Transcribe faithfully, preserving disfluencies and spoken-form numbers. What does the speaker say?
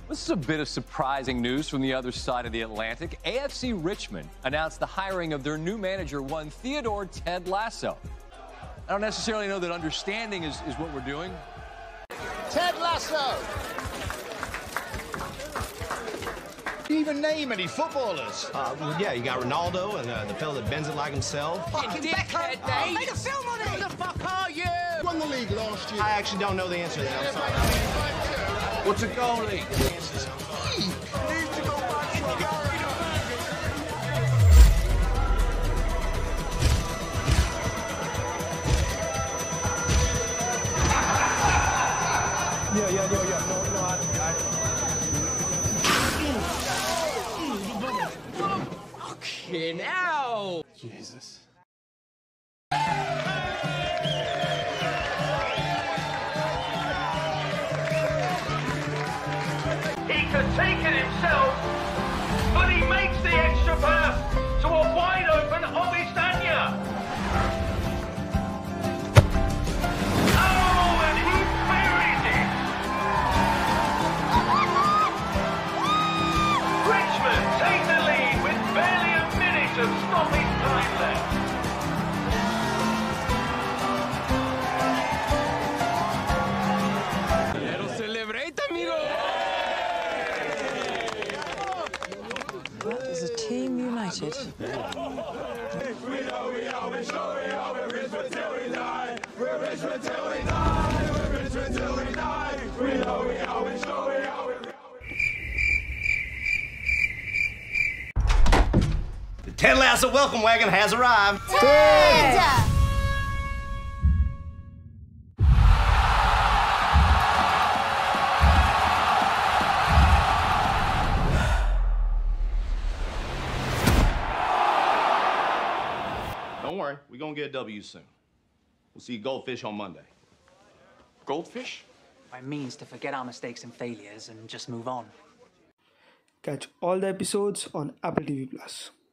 This is a bit of surprising news from the other side of the Atlantic. A F C Richmond announced the hiring of their new manager, one Theodore Ted Lasso. I don't necessarily know that understanding is, is what we're doing. Ted Lasso! Do you even name any footballers? Uh, well, yeah, you got Ronaldo and uh, the fellow that bends it like himself. Fucking dickhead, I made a film on it! Who the fuck are you? Won the league last year. I actually don't know the answer to that, I'm sorry. What's a goalie? Yeah, yeah, yeah, yeah. No, no, I... I... Fucking hell! Jesus. He could take it himself, but he makes the extra pass to a wide open Obistania. Oh, and he buries it. Richmond take the lead with barely a minute of stoppage time left. That is a team united. We know we are, we show we are, we're Richmond till we die. We're Richmond till we die. We're Richmond till we die. We know we are, we show we are, we're The Ted Lasso welcome wagon has arrived. Ted! Don't worry, we're gonna get a W soon. We'll see you goldfish on Monday. Goldfish? By means to forget our mistakes and failures and just move on. Catch all the episodes on Apple T V Plus.